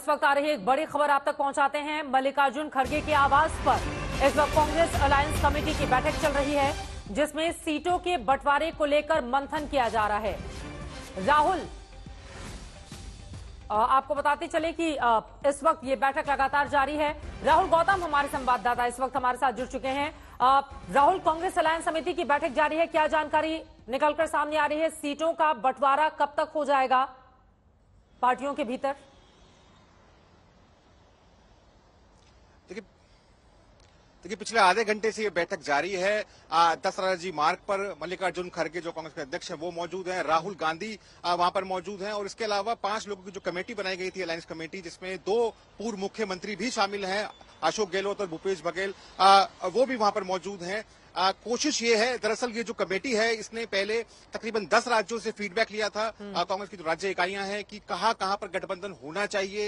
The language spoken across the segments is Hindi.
इस वक्त आ रही एक बड़ी खबर आप तक पहुंचाते हैं। मल्लिकार्जुन खड़गे के आवास पर इस वक्त कांग्रेस अलायंस कमेटी की बैठक चल रही है, जिसमें सीटों के बंटवारे को लेकर मंथन किया जा रहा है। राहुल, आपको बताते चले कि इस वक्त ये बैठक लगातार जारी है। राहुल गौतम हमारे संवाददाता इस वक्त हमारे साथ जुड़ चुके हैं। राहुल, कांग्रेस अलायंस समिति की बैठक जारी है, क्या जानकारी निकलकर सामने आ रही है? सीटों का बंटवारा कब तक हो जाएगा पार्टियों के भीतर? देखिए, पिछले आधे घंटे से ये बैठक जारी है। दशहरा जी मार्ग पर मल्लिकार्जुन खड़गे जो कांग्रेस के अध्यक्ष हैं वो मौजूद हैं, राहुल गांधी वहां पर मौजूद हैं और इसके अलावा 5 लोगों की जो कमेटी बनाई गई थी अलायंस कमेटी, जिसमें 2 पूर्व मुख्यमंत्री भी शामिल हैं, अशोक गहलोत और भूपेश बघेल, वो भी वहां पर मौजूद हैं। कोशिश ये है, दरअसल ये जो कमेटी है इसने पहले तकरीबन 10 राज्यों से फीडबैक लिया था कांग्रेस की जो राज्य इकाइयां हैं कि कहां पर गठबंधन होना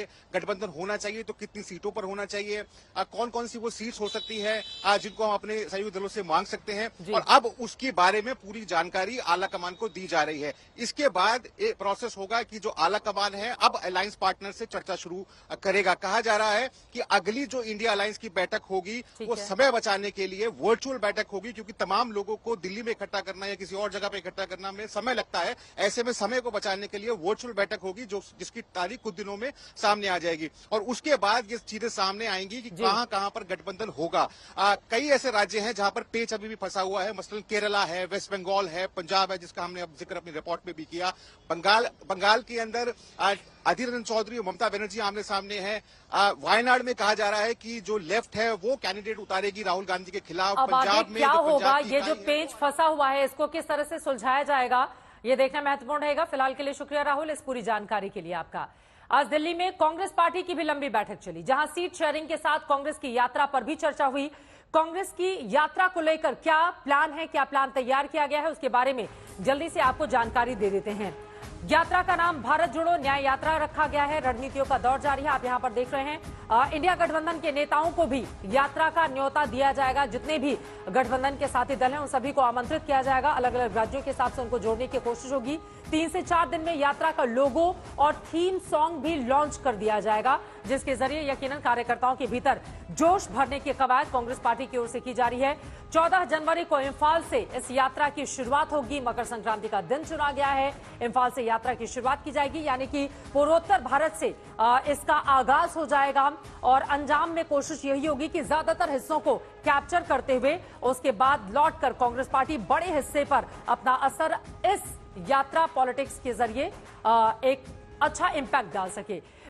चाहिए तो कितनी सीटों पर होना चाहिए, कौन कौन सी वो सीट्स हो सकती है जिनको हम अपने सहयोगी दलों से मांग सकते हैं, और अब उसके बारे में पूरी जानकारी आला कमान को दी जा रही है। इसके बाद एक प्रोसेस होगा कि जो आला कमान है अब अलायंस पार्टनर से चर्चा शुरू करेगा। कहा जा रहा है कि अगली जो इंडिया अलायंस की बैठक होगी वो समय बचाने के लिए वर्चुअल बैठक होगी, क्योंकि तमाम लोगों को दिल्ली में इकट्ठा करना या किसी और जगह पे इकट्ठा करना में समय लगता है। ऐसे में समय को बचाने के लिए वर्चुअल बैठक होगी जिसकी तारीख कुछ दिनों में सामने आ जाएगी और उसके बाद ये चीजें सामने आएंगी कि कहां पर गठबंधन होगा। कई ऐसे राज्य हैं जहां पर पेच अभी भी फंसा हुआ है, मसलन केरला है, वेस्ट बंगाल है, पंजाब है, जिसका हमने अब जिक्र अपनी रिपोर्ट में भी किया। बंगाल के अंदर अधीर रंजन चौधरी और ममता बनर्जी आमने सामने है। वायनाड में कहा जा रहा है कि जो लेफ्ट है वो कैंडिडेट उतारेगी राहुल गांधी के खिलाफ। पंजाब में क्या होगा, ये जो पेच फंसा हुआ है इसको किस तरह से सुलझाया जाएगा, ये देखना महत्वपूर्ण रहेगा। फिलहाल के लिए शुक्रिया राहुल इस पूरी जानकारी के लिए आपका। आज दिल्ली में कांग्रेस पार्टी की भी लंबी बैठक चली, जहां सीट शेयरिंग के साथ कांग्रेस की यात्रा पर भी चर्चा हुई। कांग्रेस की यात्रा को लेकर क्या प्लान है, क्या प्लान तैयार किया गया है, उसके बारे में जल्दी से आपको जानकारी दे देते हैं। यात्रा का नाम भारत जोड़ो न्याय यात्रा रखा गया है। रणनीतियों का दौर जारी है, आप यहां पर देख रहे हैं। इंडिया गठबंधन के नेताओं को भी यात्रा का न्योता दिया जाएगा। जितने भी गठबंधन के साथी दल हैं उन सभी को आमंत्रित किया जाएगा। अलग अलग राज्यों के हिसाब से उनको जोड़ने की कोशिश होगी। 3 से 4 दिन में यात्रा का लोगो और थीम सॉन्ग भी लॉन्च कर दिया जाएगा, जिसके जरिए यकीनन कार्यकर्ताओं के भीतर जोश भरने की कवायद कांग्रेस पार्टी की ओर से की जा रही है। 14 जनवरी को इम्फाल से इस यात्रा की शुरुआत होगी। मकर संक्रांति का दिन चुना गया है, इम्फाल से यात्रा की शुरुआत की जाएगी, यानी कि पूर्वोत्तर भारत से इसका आगाज हो जाएगा और अंजाम में कोशिश यही होगी कि ज्यादातर हिस्सों को कैप्चर करते हुए उसके बाद लौटकर कांग्रेस पार्टी बड़े हिस्से पर अपना असर इस यात्रा पॉलिटिक्स के जरिए एक अच्छा इंपैक्ट डाल सके।